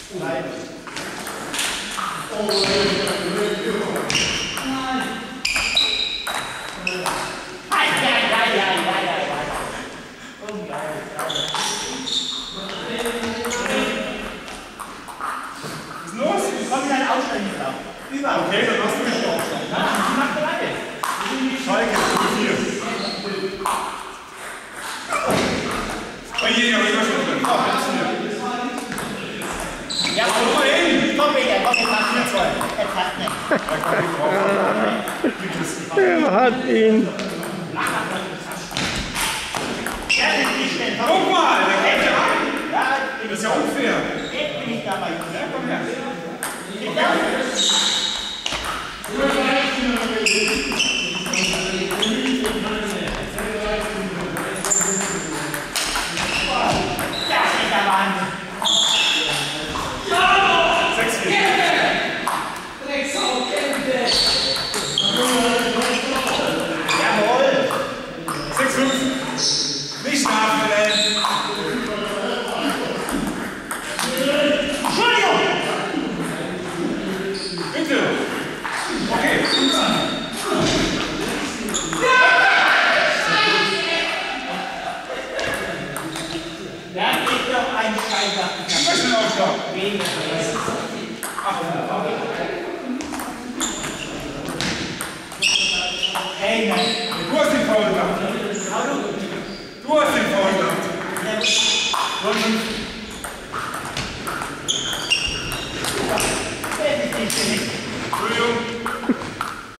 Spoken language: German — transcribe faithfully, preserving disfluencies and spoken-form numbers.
Okay, dann machst du mich auch. Ich mach bereit. Schalke, vier. Bei jedem, aber ich war schon drin. Ah, jetzt hier. Ja, komm mal hin. Komm wieder, komm, jetzt hast du voll. Jetzt hast du nicht. Er hat ihn. Guck mal, der geht ja an. Ja, Das ist ja unfair. jetzt bin ich dabei. Ja, komm her. Nicht nachfällen! Entschuldigung! Bitte! Okay, Da ist doch ein Scheißer. ich möchte einen Aufschlag. Hey, nein. Du hast den Foul gemacht. Du hast den Foul gemacht. Ja,